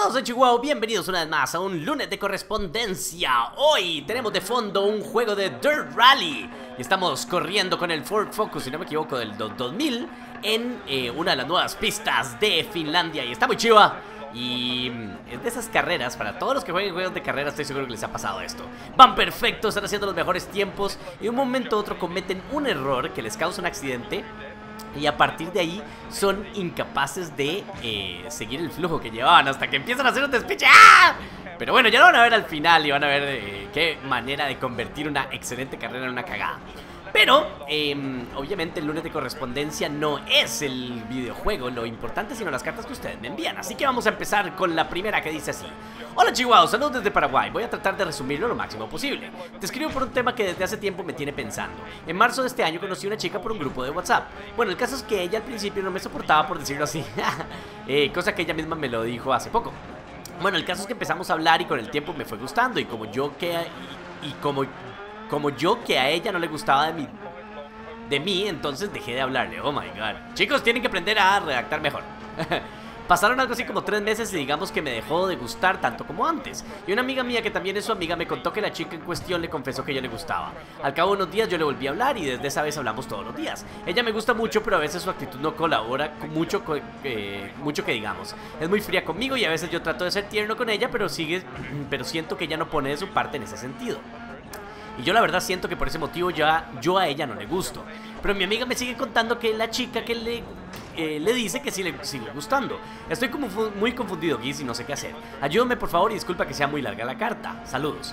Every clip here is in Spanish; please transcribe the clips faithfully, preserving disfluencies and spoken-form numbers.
Chihuahua, soy Chihuahua, bienvenidos una vez más a un lunes de correspondencia. Hoy tenemos de fondo un juego de Dirt Rally y estamos corriendo con el Ford Focus, si no me equivoco, del dos mil en eh, una de las nuevas pistas de Finlandia. Y está muy chiva. Y es de esas carreras, para todos los que jueguen juegos de carreras, estoy seguro que les ha pasado esto. Van perfectos, están haciendo los mejores tiempos y de un momento a otro cometen un error que les causa un accidente. Y a partir de ahí son incapaces de eh, seguir el flujo que llevaban hasta que empiezan a hacer un despiche. ¡Ah! Pero bueno, ya lo van a ver al final y van a ver eh, qué manera de convertir una excelente carrera en una cagada. Pero, eh, obviamente el lunes de correspondencia no es el videojuego lo importante, sino las cartas que ustedes me envían. Así que vamos a empezar con la primera, que dice así: hola Chihuahua, saludos desde Paraguay. Voy a tratar de resumirlo lo máximo posible. Te escribo por un tema que desde hace tiempo me tiene pensando. En marzo de este año conocí a una chica por un grupo de WhatsApp. Bueno, el caso es que ella al principio no me soportaba, por decirlo así. eh, Cosa que ella misma me lo dijo hace poco. Bueno, el caso es que empezamos a hablar y con el tiempo me fue gustando. Y como yo que... Y, y como... Como yo que a ella no le gustaba de mí, de mí, entonces dejé de hablarle. Oh my god. Chicos, tienen que aprender a redactar mejor. Pasaron algo así como tres meses y digamos que me dejó de gustar tanto como antes. Y una amiga mía que también es su amiga me contó que la chica en cuestión le confesó que ella le gustaba. Al cabo de unos días yo le volví a hablar y desde esa vez hablamos todos los días. Ella me gusta mucho, pero a veces su actitud no colabora con mucho, eh, mucho que digamos. Es muy fría conmigo y a veces yo trato de ser tierno con ella, pero sigue, pero siento que ella no pone de su parte en ese sentido. Y yo la verdad siento que por ese motivo ya yo a ella no le gusto. Pero mi amiga me sigue contando que la chica que le, eh, le dice que sí le sigue gustando. Estoy como muy confundido, Giz, y no sé qué hacer. Ayúdame por favor y disculpa que sea muy larga la carta. Saludos.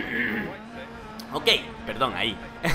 Ok, perdón, ahí.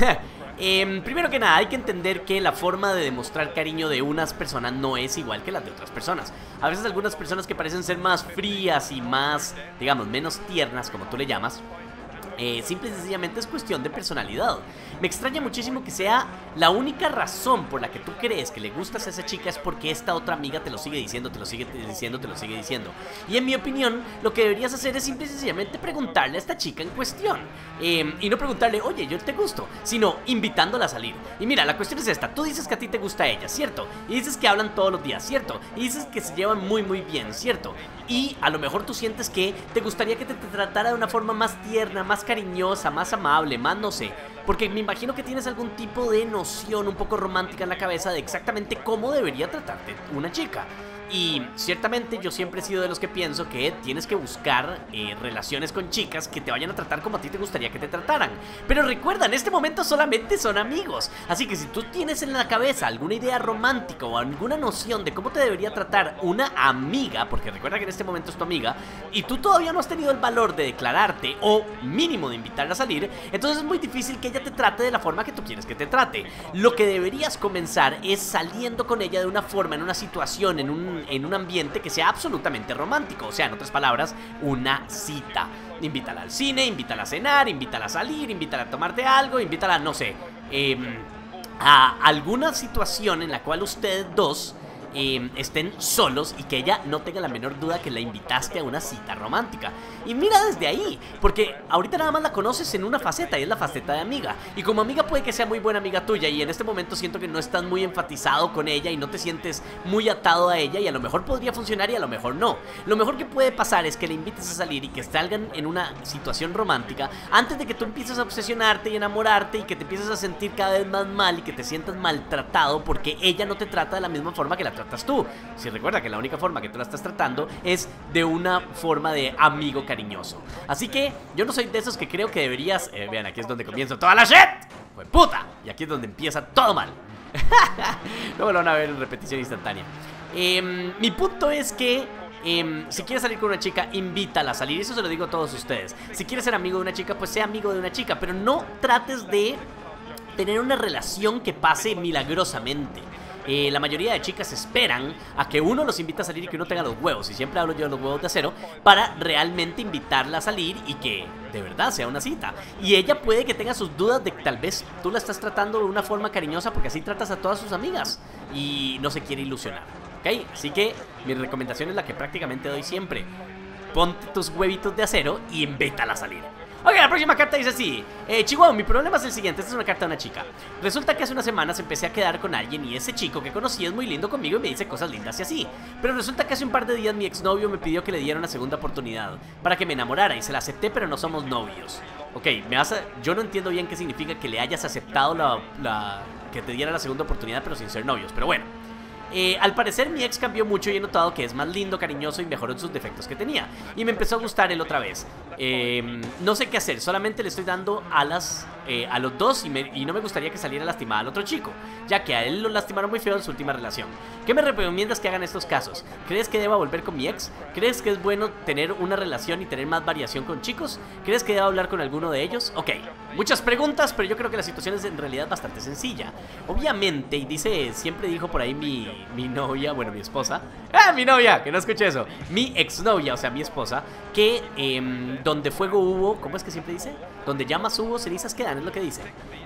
eh, Primero que nada hay que entender que la forma de demostrar cariño de unas personas no es igual que las de otras personas. A veces algunas personas que parecen ser más frías y más, digamos, menos tiernas, como tú le llamas, Eh, simple y sencillamente es cuestión de personalidad. Me extraña muchísimo que sea la única razón por la que tú crees que le gustas a esa chica es porque esta otra amiga te lo sigue diciendo, te lo sigue diciendo, te lo sigue diciendo. Y en mi opinión, lo que deberías hacer es simple y sencillamente preguntarle a esta chica en cuestión, eh, y no preguntarle, oye, yo te gusto, sino invitándola a salir. Y mira, la cuestión es esta: tú dices que a ti te gusta ella, ¿cierto? Y dices que hablan todos los días, ¿cierto? Y dices que se llevan muy muy bien, ¿cierto? Y a lo mejor tú sientes que te gustaría que te, te tratara de una forma más tierna, más cariñosa, más amable, más no sé. Porque me imagino que tienes algún tipo de noción un poco romántica en la cabeza de exactamente cómo debería tratarte una chica. Y ciertamente yo siempre he sido de los que pienso que tienes que buscar eh, relaciones con chicas que te vayan a tratar como a ti te gustaría que te trataran. Pero recuerda, en este momento solamente son amigos. Así que si tú tienes en la cabeza alguna idea romántica o alguna noción de cómo te debería tratar una amiga, porque recuerda que en este momento es tu amiga, y tú todavía no has tenido el valor de declararte o mínimo de invitarla a salir, entonces es muy difícil que ella te trate de la forma que tú quieres que te trate. Lo que deberías comenzar es saliendo con ella de una forma, en una situación, en un en un ambiente que sea absolutamente romántico. O sea, en otras palabras, una cita. Invítala al cine, invítala a cenar, invítala a salir, invítala a tomarte algo, invítala, no sé, eh, a alguna situación en la cual ustedes dos eh, estén solos y que ella no tenga la menor duda que la invitaste a una cita romántica. Y mira desde ahí, porque ahorita nada más la conoces en una faceta y es la faceta de amiga. Y como amiga puede que sea muy buena amiga tuya y en este momento siento que no estás muy enfatizado con ella y no te sientes muy atado a ella y a lo mejor podría funcionar y a lo mejor no. Lo mejor que puede pasar es que le invites a salir y que salgan en una situación romántica antes de que tú empieces a obsesionarte y enamorarte y que te empieces a sentir cada vez más mal y que te sientas maltratado porque ella no te trata de la misma forma que la tratas tú. Si recuerda que la única forma que tú la estás tratando es de una forma de amigo cariñoso. Así que yo no soy de esos que creo que deberías... Eh, vean, aquí es donde comienza toda la shit. ¡Pues puta! Y aquí es donde empieza todo mal. Luego lo van a ver en repetición instantánea. eh, Mi punto es que eh, si quieres salir con una chica, invítala a salir. Eso se lo digo a todos ustedes. Si quieres ser amigo de una chica, pues sea amigo de una chica, pero no trates de tener una relación que pase milagrosamente. Eh, la mayoría de chicas esperan a que uno los invite a salir y que uno tenga los huevos, y siempre hablo yo de los huevos de acero, para realmente invitarla a salir y que de verdad sea una cita. Y ella puede que tenga sus dudas de que tal vez tú la estás tratando de una forma cariñosa porque así tratas a todas sus amigas y no se quiere ilusionar, ¿ok? Así que mi recomendación es la que prácticamente doy siempre: ponte tus huevitos de acero y invítala a salir. Ok, la próxima carta dice así: eh, Chihuahua, mi problema es el siguiente. Esta es una carta de una chica. Resulta que hace unas semanas empecé a quedar con alguien y ese chico que conocí es muy lindo conmigo y me dice cosas lindas y así. Pero resulta que hace un par de días mi exnovio me pidió que le diera una segunda oportunidad para que me enamorara y se la acepté, pero no somos novios. Ok, me vas a... yo no entiendo bien qué significa que le hayas aceptado la, la... que te diera la segunda oportunidad pero sin ser novios, pero bueno. Eh, al parecer mi ex cambió mucho y he notado que es más lindo, cariñoso y mejoró en sus defectos que tenía. Y me empezó a gustar él otra vez. eh, No sé qué hacer, solamente le estoy dando alas eh, a los dos y, me, y no me gustaría que saliera lastimada al otro chico, ya que a él lo lastimaron muy feo en su última relación. ¿Qué me recomiendas que hagan en estos casos? ¿Crees que deba volver con mi ex? ¿Crees que es bueno tener una relación y tener más variación con chicos? ¿Crees que deba hablar con alguno de ellos? Ok, muchas preguntas, pero yo creo que la situación es en realidad bastante sencilla. Obviamente, y dice, siempre dijo por ahí mi... mi novia, bueno, mi esposa. ¡Ah, mi novia! Que no escuché eso. Mi exnovia, o sea, mi esposa. Que eh, donde fuego hubo, ¿cómo es que siempre dice? Donde llamas hubo, cenizas quedan, es lo que dice.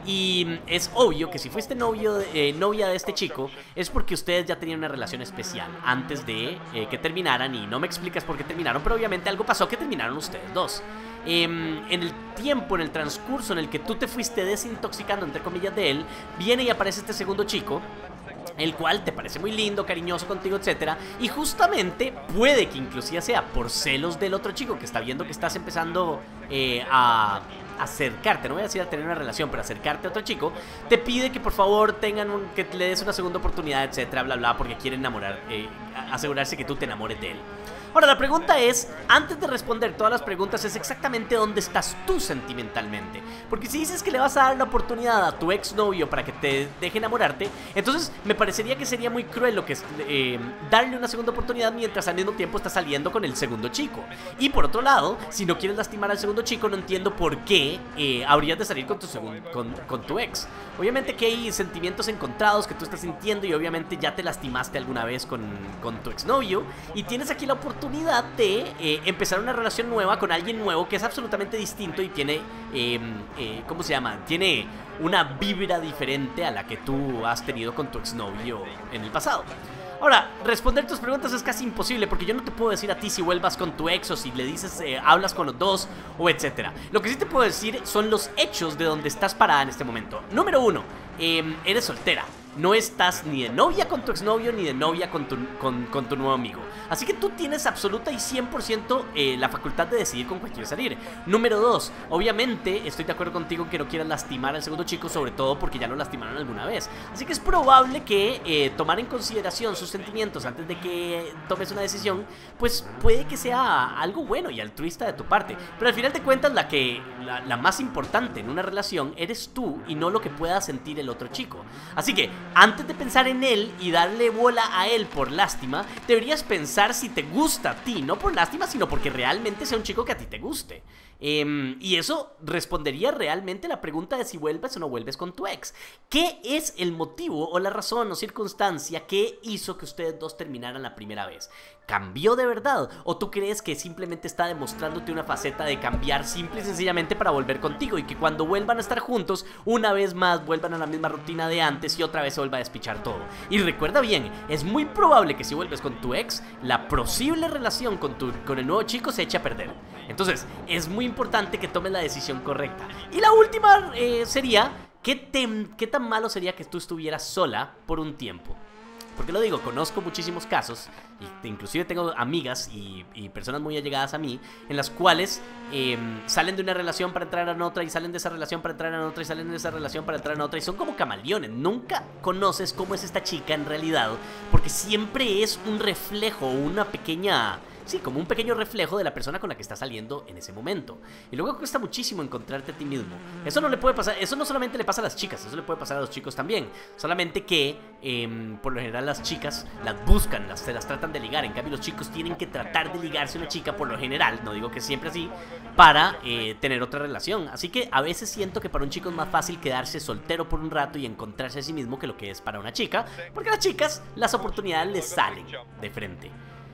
Y es obvio que si fuiste novio, eh, novia de este chico, es porque ustedes ya tenían una relación especial antes de eh, que terminaran. Y no me explicas por qué terminaron, pero obviamente algo pasó que terminaron ustedes dos. Eh, en el tiempo, en el transcurso en el que tú te fuiste desintoxicando, entre comillas, de él, viene y aparece este segundo chico, el cual te parece muy lindo, cariñoso contigo, etcétera. Y justamente puede que inclusive sea por celos del otro chico que está viendo que estás empezando eh, a acercarte, no voy a decir a tener una relación, pero acercarte a otro chico. Te pide que por favor tengan un, que le des una segunda oportunidad, etcétera, bla, bla, porque quiere enamorar, eh, asegurarse que tú te enamores de él. Ahora, la pregunta es, antes de responder todas las preguntas, es exactamente dónde estás tú sentimentalmente. Porque si dices que le vas a dar la oportunidad a tu exnovio para que te deje enamorarte, entonces me parecería que sería muy cruel lo que es eh, darle una segunda oportunidad mientras al mismo tiempo estás saliendo con el segundo chico. Y por otro lado, si no quieres lastimar al segundo chico, no entiendo por qué eh, habrías de salir con tu, con, con tu ex. Obviamente que hay sentimientos encontrados que tú estás sintiendo y obviamente ya te lastimaste alguna vez con, con tu exnovio y tienes aquí la oportunidad oportunidad de eh, empezar una relación nueva con alguien nuevo que es absolutamente distinto y tiene, eh, eh, ¿cómo se llama? Tiene una vibra diferente a la que tú has tenido con tu exnovio en el pasado. Ahora, responder tus preguntas es casi imposible porque yo no te puedo decir a ti si vuelvas con tu ex o si le dices, eh, hablas con los dos o etcétera. Lo que sí te puedo decir son los hechos de donde estás parada en este momento. Número uno, eh, eres soltera. No estás ni de novia con tu exnovio ni de novia con tu, con, con tu nuevo amigo. Así que tú tienes absoluta y cien por ciento eh, la facultad de decidir con cuál quieres salir. Número dos, obviamente estoy de acuerdo contigo en que no quieras lastimar al segundo chico, sobre todo porque ya lo lastimaron alguna vez. Así que es probable que eh, tomar en consideración sus sentimientos antes de que tomes una decisión, pues puede que sea algo bueno y altruista de tu parte. Pero al final de cuentas la que la, la más importante en una relación eres tú y no lo que pueda sentir el otro chico. Así que antes de pensar en él y darle bola a él por lástima, deberías pensar si te gusta a ti, no por lástima, sino porque realmente sea un chico que a ti te guste. Eh, y eso respondería realmente la pregunta de si vuelves o no vuelves con tu ex. ¿Qué es el motivo o la razón o circunstancia que hizo que ustedes dos terminaran la primera vez? ¿Cambió de verdad? ¿O tú crees que simplemente está demostrándote una faceta de cambiar simple y sencillamente para volver contigo? Y que cuando vuelvan a estar juntos, una vez más vuelvan a la misma rutina de antes y otra vez se vuelva a despichar todo. Y recuerda bien, es muy probable que si vuelves con tu ex, la posible relación con, tu, con el nuevo chico se eche a perder. Entonces, es muy importante que tomes la decisión correcta. Y la última eh, sería, ¿qué, te, ¿qué tan malo sería que tú estuvieras sola por un tiempo? Porque lo digo, conozco muchísimos casos, y inclusive tengo amigas y, y personas muy allegadas a mí, en las cuales eh, salen de una relación para entrar en otra, y salen de esa relación para entrar en otra, y salen de esa relación para entrar en otra, y son como camaleones. Nunca conoces cómo es esta chica en realidad, porque siempre es un reflejo, una pequeña... Sí, como un pequeño reflejo de la persona con la que estás saliendo en ese momento. Y luego cuesta muchísimo encontrarte a ti mismo. Eso no le puede pasar, eso no solamente le pasa a las chicas, eso le puede pasar a los chicos también. Solamente que, eh, por lo general las chicas las buscan, las, se las tratan de ligar. En cambio los chicos tienen que tratar de ligarse a una chica, por lo general, no digo que siempre así, para eh, tener otra relación. Así que a veces siento que para un chico es más fácil quedarse soltero por un rato y encontrarse a sí mismo que lo que es para una chica, porque a las chicas las oportunidades les salen de frente.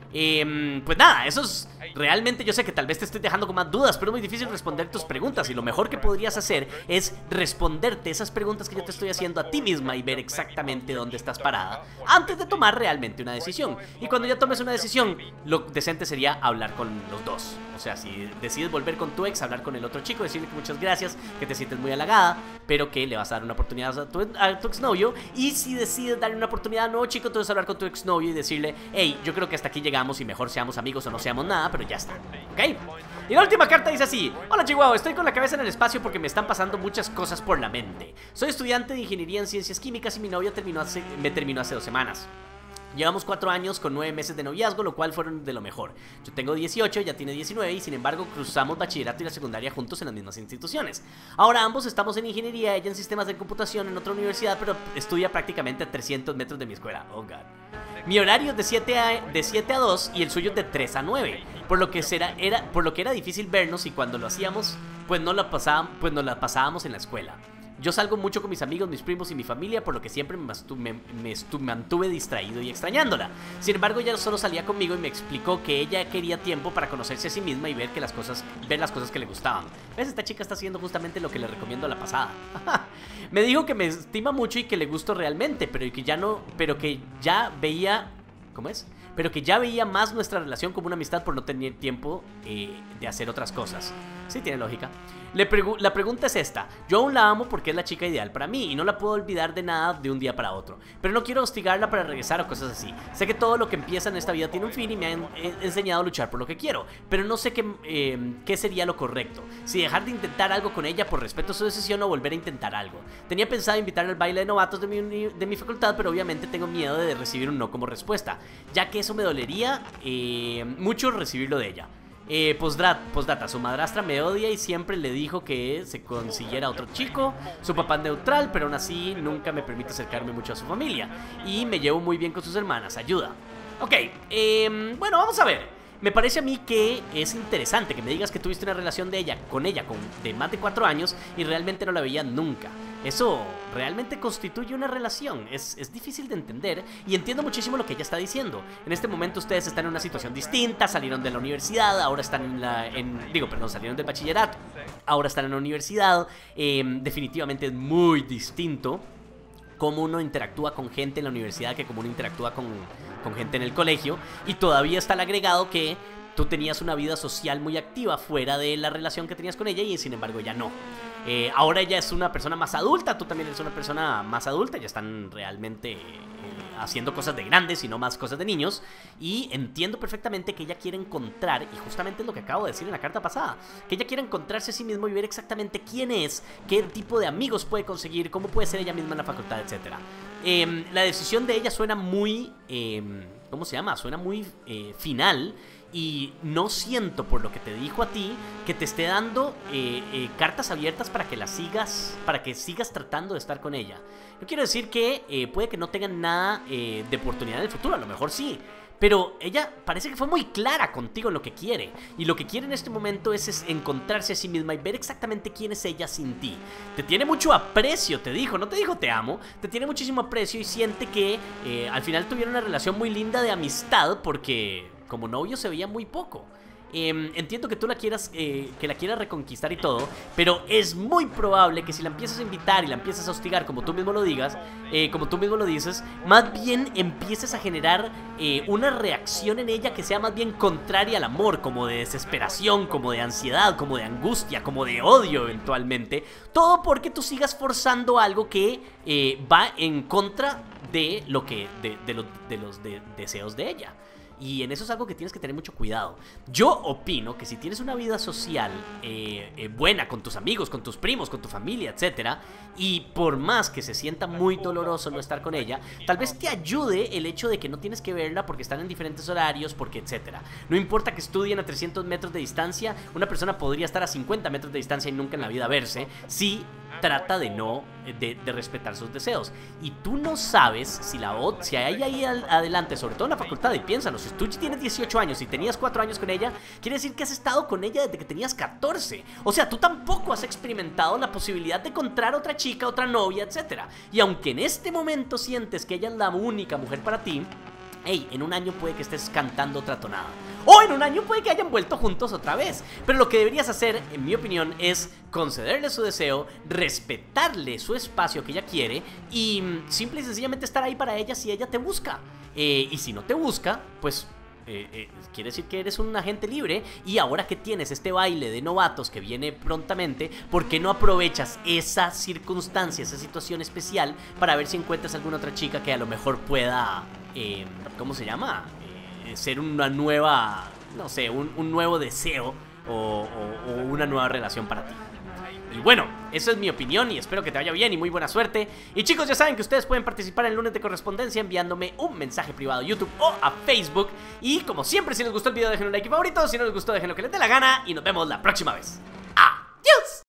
Eh, pues nada, eso es realmente, yo sé que tal vez te estoy dejando con más dudas, pero es muy difícil responder tus preguntas y lo mejor que podrías hacer es responderte esas preguntas que yo te estoy haciendo a ti misma y ver exactamente dónde estás parada antes de tomar realmente una decisión. Y cuando ya tomes una decisión, lo decente sería hablar con los dos. O sea, si decides volver con tu ex, hablar con el otro chico, decirle que muchas gracias, que te sientes muy halagada, pero que le vas a dar una oportunidad a tu, a tu exnovio. Y si decides darle una oportunidad a un nuevo chico, entonces hablar con tu exnovio y decirle, hey, yo creo que hasta aquí llegamos y mejor seamos amigos o no seamos nada, pero ya está, ¿ok? Y la última carta dice así: hola Chihuahua, estoy con la cabeza en el espacio porque me están pasando muchas cosas por la mente. Soy estudiante de ingeniería en ciencias químicas y mi novia terminó hace, me terminó hace dos semanas. Llevamos cuatro años con nueve meses de noviazgo, lo cual fueron de lo mejor. Yo tengo dieciocho, ella tiene diecinueve y sin embargo cruzamos bachillerato y la secundaria juntos en las mismas instituciones. Ahora ambos estamos en ingeniería, ella en sistemas de computación en otra universidad, pero estudia prácticamente a trescientos metros de mi escuela. Oh god. Mi horario es de siete a dos y el suyo es de tres a nueve, por lo que será, era, por lo que era difícil vernos y cuando lo hacíamos, pues no la pasábamos, pues nos la pasábamos en la escuela. Yo salgo mucho con mis amigos, mis primos y mi familia, por lo que siempre me, me, me, me mantuve distraído y extrañándola. Sin embargo, ella solo salía conmigo y me explicó que ella quería tiempo para conocerse a sí misma y ver, que las, cosas, ver las cosas que le gustaban. ¿Ves? Esta chica está haciendo justamente lo que le recomiendo a la pasada. Me dijo que me estima mucho y que le gusto realmente, pero que ya no, pero que ya veía, ¿cómo es? Pero que ya veía más nuestra relación como una amistad por no tener tiempo eh, de hacer otras cosas. Sí, tiene lógica. Le pregu la pregunta es esta: yo aún la amo porque es la chica ideal para mí y no la puedo olvidar de nada de un día para otro, pero no quiero hostigarla para regresar o cosas así. Sé que todo lo que empieza en esta vida tiene un fin y me han eh, enseñado a luchar por lo que quiero, pero no sé qué, eh, qué sería lo correcto. Si dejar de intentar algo con ella por respeto a su decisión o volver a intentar algo. Tenía pensado invitarla al baile de novatos de mi, de mi facultad, pero obviamente tengo miedo de recibir un no como respuesta, ya que eso me dolería eh, mucho recibirlo de ella. Eh, postdata, su madrastra me odia y siempre le dijo que se consiguiera otro chico. Su papá es neutral, pero aún así nunca me permite acercarme mucho a su familia. Y me llevo muy bien con sus hermanas, ayuda. Ok, eh, bueno, vamos a ver. Me parece a mí que es interesante que me digas que tuviste una relación de ella, con ella con, de más de cuatro años y realmente no la veías nunca. Eso realmente constituye una relación. Es, es difícil de entender y entiendo muchísimo lo que ella está diciendo. En este momento ustedes están en una situación distinta, salieron de la universidad, ahora están en la... En, digo, perdón, salieron del bachillerato, ahora están en la universidad. Eh, definitivamente es muy distinto cómo uno interactúa con gente en la universidad que cómo uno interactúa con, con gente en el colegio. Y todavía está el agregado que tú tenías una vida social muy activa fuera de la relación que tenías con ella y sin embargo ya no. Eh, ahora ella es una persona más adulta, tú también eres una persona más adulta, ya están realmente eh, haciendo cosas de grandes y no más cosas de niños. Y entiendo perfectamente que ella quiere encontrar, y justamente es lo que acabo de decir en la carta pasada, que ella quiere encontrarse a sí mismo y ver exactamente quién es, qué tipo de amigos puede conseguir, cómo puede ser ella misma en la facultad, etcétera. Eh, la decisión de ella suena muy, eh, ¿cómo se llama? Suena muy eh, final. Y no siento, por lo que te dijo a ti, que te esté dando eh, eh, cartas abiertas para que la sigas, para que sigas tratando de estar con ella. Yo quiero decir que eh, puede que no tengan nada eh, de oportunidad en el futuro, a lo mejor sí. Pero ella parece que fue muy clara contigo en lo que quiere. Y lo que quiere en este momento es, es encontrarse a sí misma y ver exactamente quién es ella sin ti. Te tiene mucho aprecio, te dijo, no te dijo te amo. Te tiene muchísimo aprecio y siente que eh, al final tuvieron una relación muy linda de amistad porque como novio se veía muy poco. Eh, entiendo que tú la quieras, eh, que la quieras reconquistar y todo, pero es muy probable que si la empiezas a invitar y la empiezas a hostigar, como tú mismo lo digas, eh, como tú mismo lo dices, más bien empieces a generar eh, una reacción en ella que sea más bien contraria al amor, como de desesperación, como de ansiedad, como de angustia, como de odio eventualmente. Todo porque tú sigas forzando algo que eh, va en contra de lo que, de, de, lo, de los de, deseos de ella. Y en eso es algo que tienes que tener mucho cuidado. Yo opino que si tienes una vida social eh, eh, buena con tus amigos, con tus primos, con tu familia, etcétera, y por más que se sienta muy doloroso no estar con ella, tal vez te ayude el hecho de que no tienes que verla porque están en diferentes horarios, porque etcétera. No importa que estudien a trescientos metros de distancia, una persona podría estar a cincuenta metros de distancia y nunca en la vida verse si trata de no, de, de respetar sus deseos. Y tú no sabes si la si hay ahí al, adelante, sobre todo en la facultad, y piénsalo, si tú tienes dieciocho años y tenías cuatro años con ella, quiere decir que has estado con ella desde que tenías catorce. O sea, tú tampoco has experimentado la posibilidad de encontrar otra chica, otra novia, etcétera. Y aunque en este momento sientes que ella es la única mujer para ti, hey, en un año puede que estés cantando otra tonada. O en un año puede que hayan vuelto juntos otra vez. Pero lo que deberías hacer, en mi opinión, es concederle su deseo, respetarle su espacio que ella quiere y simple y sencillamente estar ahí para ella si ella te busca. Eh, y si no te busca, pues... Eh, eh, quiere decir que eres un agente libre. Y ahora que tienes este baile de novatos que viene prontamente, ¿por qué no aprovechas esa circunstancia, esa situación especial para ver si encuentras alguna otra chica que a lo mejor pueda, eh, ¿cómo se llama? Eh, ser una nueva, no sé, un, un nuevo deseo o, o, o una nueva relación para ti. Y bueno, esa es mi opinión y espero que te vaya bien y muy buena suerte. Y chicos, ya saben que ustedes pueden participar en el lunes de correspondencia enviándome un mensaje privado a YouTube o a Facebook. Y como siempre, si les gustó el video, dejen un like y favorito. Si no les gustó, dejen lo que les dé la gana y nos vemos la próxima vez.